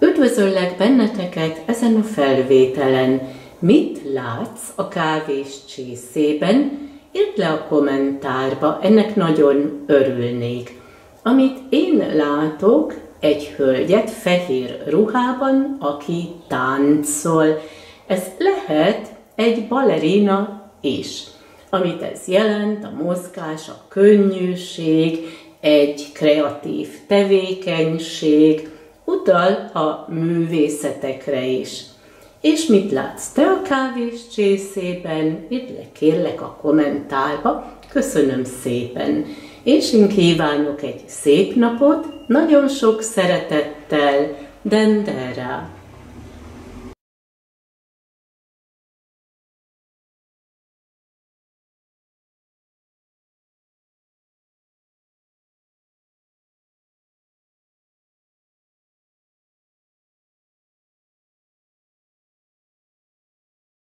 Üdvözöllek benneteket ezen a felvételen. Mit látsz a kávés csészében? Írd le a kommentárba, ennek nagyon örülnék. Amit én látok, egy hölgyet fehér ruhában, aki táncol. Ez lehet egy balerina is. Amit ez jelent, a mozgás, a könnyűség, egy kreatív tevékenység, utal a művészetekre is. És mit látsz te a kávés csészében? Írd le kérlek a kommentárba. Köszönöm szépen. És én kívánok egy szép napot, nagyon sok szeretettel, Dendera.